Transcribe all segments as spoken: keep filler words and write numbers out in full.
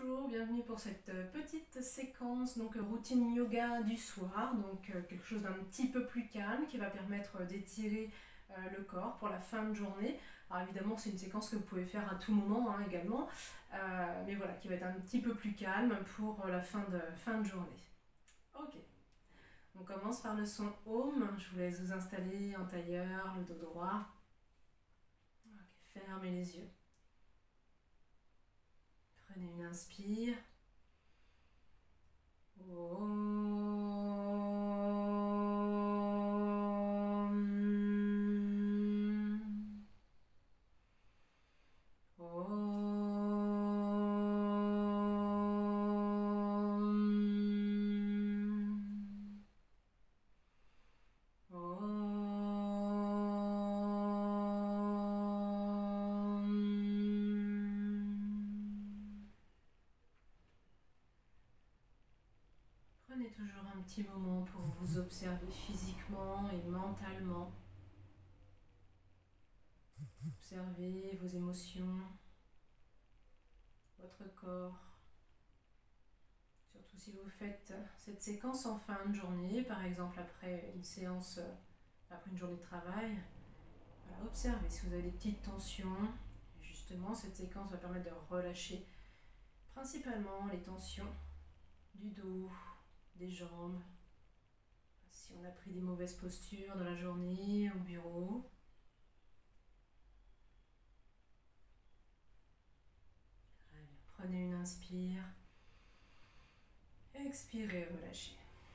Bonjour, bienvenue pour cette petite séquence, donc routine yoga du soir, donc quelque chose d'un petit peu plus calme qui va permettre d'étirer le corps pour la fin de journée. Alors évidemment c'est une séquence que vous pouvez faire à tout moment hein, également, euh, mais voilà, qui va être un petit peu plus calme pour la fin de, fin de journée. Ok, on commence par le son Om, je vous laisse vous installer en tailleur, le dos droit. Okay, fermez les yeux. Prenez une inspire. Prenez toujours un petit moment pour vous observer physiquement et mentalement. Observez vos émotions, votre corps. Surtout si vous faites cette séquence en fin de journée, par exemple après une séance, après une journée de travail. Voilà, observez si vous avez des petites tensions. Et justement, cette séquence va permettre de relâcher principalement les tensions du dos, des jambes, si on a pris des mauvaises postures dans la journée, au bureau. Très bien. Prenez une inspire, expirez, relâchez.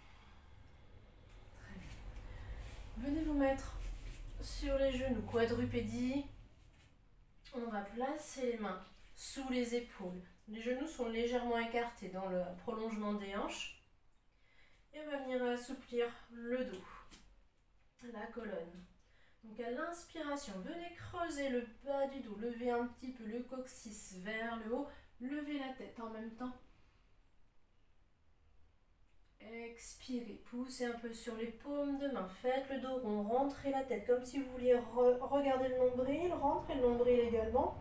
Très bien. Venez vous mettre sur les genoux, quadrupédie. On va placer les mains sous les épaules. Les genoux sont légèrement écartés dans le prolongement des hanches. Et on va venir assouplir le dos, la colonne. Donc à l'inspiration, venez creuser le bas du dos, levez un petit peu le coccyx vers le haut, levez la tête en même temps. Expirez, poussez un peu sur les paumes de main, faites le dos rond, rentrez la tête comme si vous vouliez re regarder le nombril, rentrez le nombril également.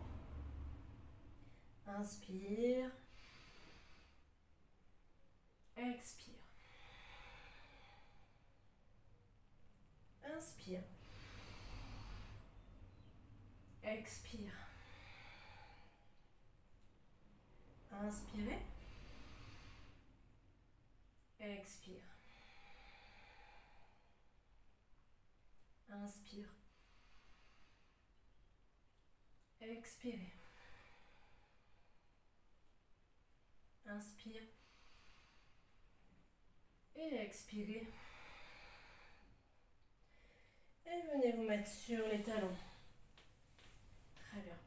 Inspire, expire. Inspire. Expire. Inspirez. Expire. Inspire. Expirez. Inspire. Et expirez. Et venez vous mettre sur les talons. Très bien.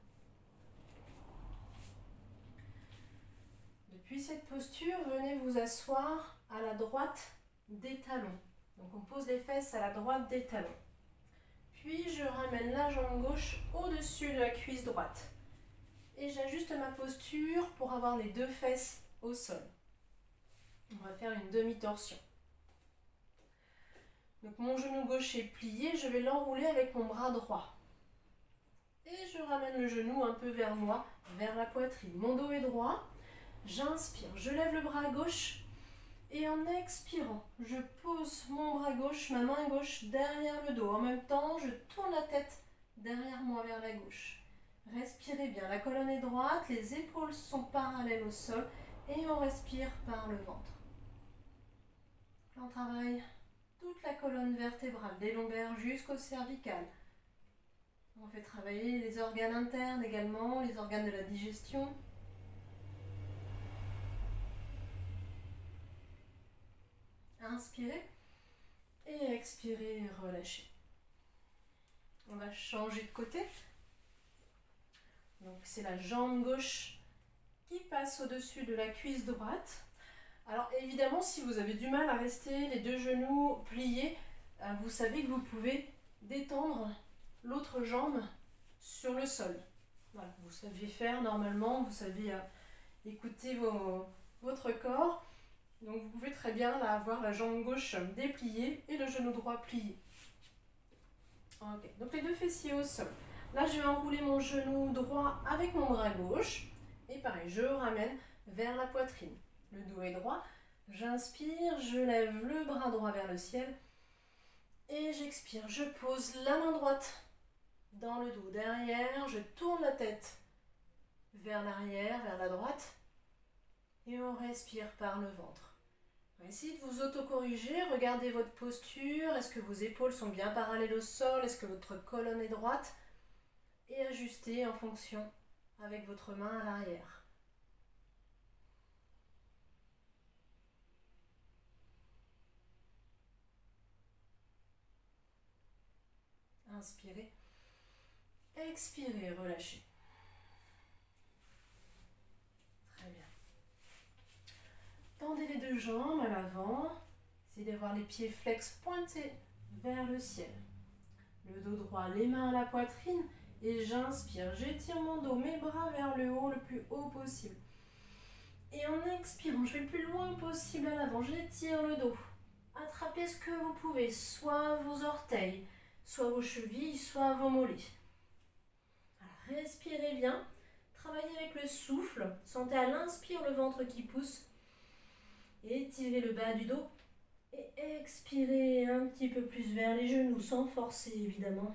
Depuis cette posture, venez vous asseoir à la droite des talons. Donc on pose les fesses à la droite des talons. Puis je ramène la jambe gauche au-dessus de la cuisse droite. Et j'ajuste ma posture pour avoir les deux fesses au sol. On va faire une demi-torsion. Donc mon genou gauche est plié, je vais l'enrouler avec mon bras droit. Et je ramène le genou un peu vers moi, vers la poitrine. Mon dos est droit, j'inspire, je lève le bras gauche et en expirant, je pose mon bras gauche, ma main gauche derrière le dos. En même temps, je tourne la tête derrière moi vers la gauche. Respirez bien, la colonne est droite, les épaules sont parallèles au sol et on respire par le ventre. On travaille toute la colonne vertébrale, des lombaires jusqu'au cervical. On fait travailler les organes internes également, les organes de la digestion. Inspirez et expirez, relâchez. On va changer de côté. Donc c'est la jambe gauche qui passe au-dessus de la cuisse droite. Alors évidemment, si vous avez du mal à rester les deux genoux pliés, vous savez que vous pouvez détendre l'autre jambe sur le sol. Voilà, vous savez faire normalement, vous savez euh, écouter vos, votre corps. Donc vous pouvez très bien là, avoir la jambe gauche dépliée et le genou droit plié. Ok, donc les deux fessiers au sol. Là, je vais enrouler mon genou droit avec mon bras gauche. Et pareil, je ramène vers la poitrine. Le dos est droit. J'inspire, je lève le bras droit vers le ciel. Et j'expire, je pose la main droite dans le dos. Derrière, je tourne la tête vers l'arrière, vers la droite. Et on respire par le ventre. Essayez de vous autocorriger, regardez votre posture. Est-ce que vos épaules sont bien parallèles au sol? Est-ce que votre colonne est droite? Et ajustez en fonction avec votre main à l'arrière. Inspirez. Expirez, relâchez. Très bien. Tendez les deux jambes à l'avant. Essayez d'avoir les pieds flex pointés vers le ciel. Le dos droit, les mains à la poitrine. Et j'inspire, j'étire mon dos, mes bras vers le haut, le plus haut possible. Et en expirant, je vais le plus loin possible à l'avant. J'étire le dos. Attrapez ce que vous pouvez, soit vos orteils, soit vos chevilles, soit vos mollets. Voilà, respirez bien. Travaillez avec le souffle. Sentez à l'inspire le ventre qui pousse. Étirez le bas du dos. Et expirez un petit peu plus vers les genoux, sans forcer évidemment.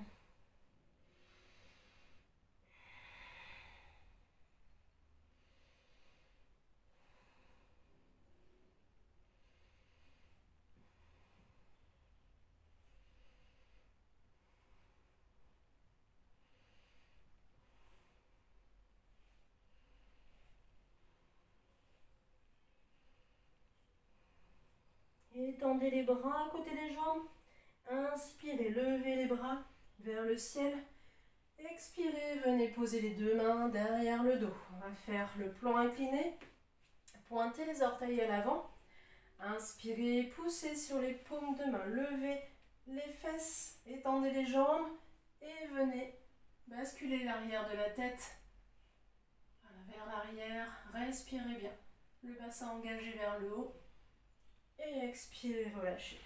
Étendez les bras à côté des jambes. Inspirez, levez les bras vers le ciel. Expirez, venez poser les deux mains derrière le dos. On va faire le plan incliné. Pointez les orteils à l'avant. Inspirez, poussez sur les paumes de main. Levez les fesses, étendez les jambes. Et venez basculer l'arrière de la tête vers l'arrière. Respirez bien. Le bassin engagé vers le haut. Et expirez, relâchez.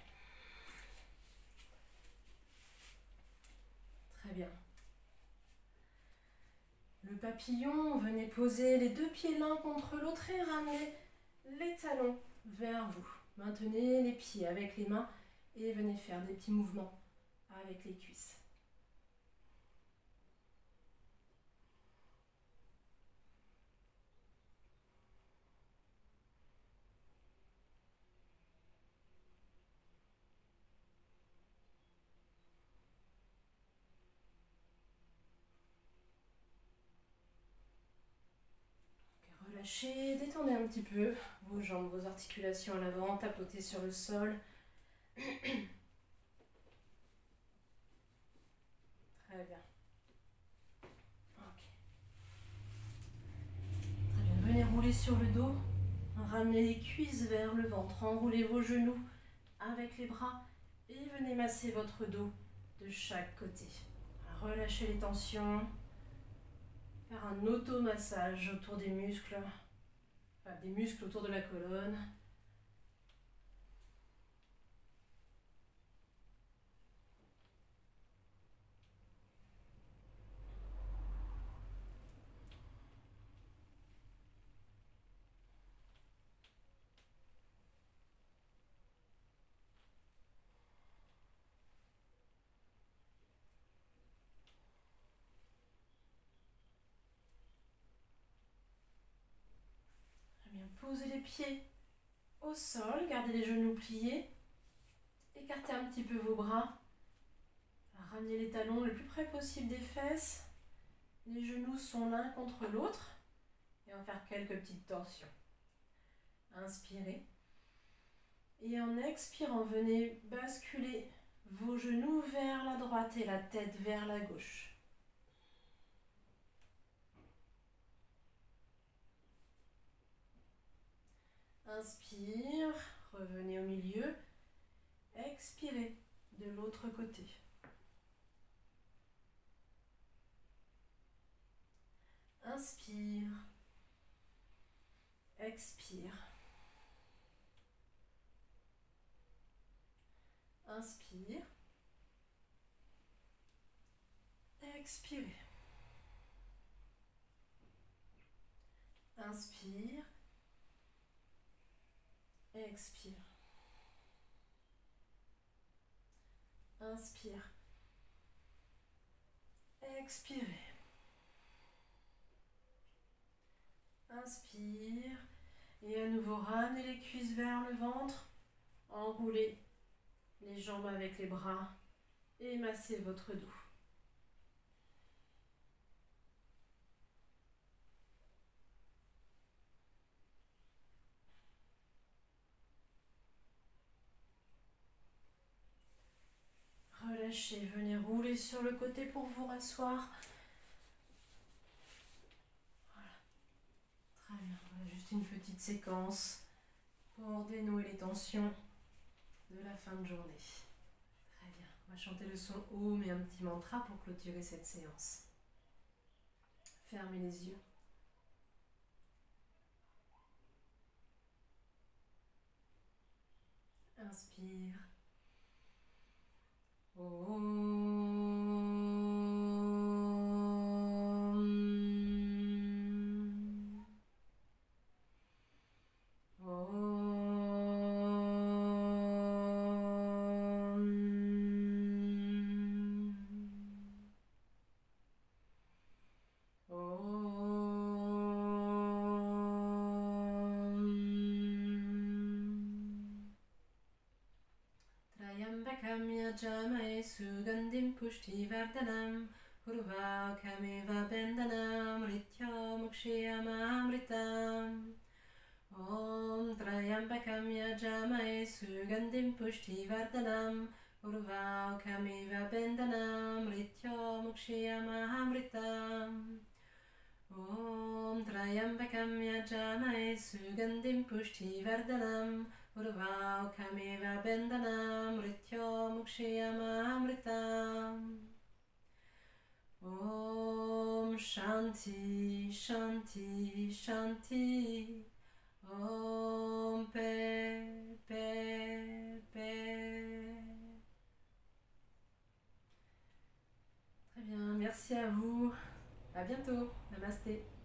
Très bien. Le papillon, venez poser les deux pieds l'un contre l'autre et ramenez les talons vers vous. Maintenez les pieds avec les mains et venez faire des petits mouvements avec les cuisses. Relâchez, détendez un petit peu vos jambes, vos articulations à l'avant, tapotez sur le sol. Très bien. Ok. Très bien. Venez rouler sur le dos. Ramenez les cuisses vers le ventre. Enroulez vos genoux avec les bras. Et venez masser votre dos de chaque côté. Relâchez les tensions. Faire un automassage autour des muscles. Enfin, des muscles autour de la colonne. Posez les pieds au sol, gardez les genoux pliés, écartez un petit peu vos bras, ramenez les talons le plus près possible des fesses, les genoux sont l'un contre l'autre et on va faire quelques petites torsions. Inspirez et en expirant, venez basculer vos genoux vers la droite et la tête vers la gauche. Inspire, revenez au milieu. Expirez de l'autre côté. Inspire. Expire. Inspire. Expirez. Inspire. Expire. Inspire. Expirez. Inspire. Et à nouveau, ramenez les cuisses vers le ventre. Enroulez les jambes avec les bras. Et massez votre dos. Relâchez, venez rouler sur le côté pour vous rasseoir. Voilà. Très bien. Voilà, juste une petite séquence pour dénouer les tensions de la fin de journée. Très bien. On va chanter le son Om et un petit mantra pour clôturer cette séance. Fermez les yeux. Inspire. Yajamae Sugandhim Pushtivardhanam Urvakameva Bandhanam Ritya Mukshayamamritam Om Trayambakam Yajamae Sugandhim Pushtivardhanam Urvakameva Bandhanam Ritya Mukshayamamritam Om Trayambakam Yajamae Sugandhim Pushtivardhanam Urvakameva Bandhanam Ritya Mukshayamamritam. Om Shanti, Shanti, Shanti. Om Paix, Paix, Paix. Très bien, merci à vous. À bientôt. Namasté.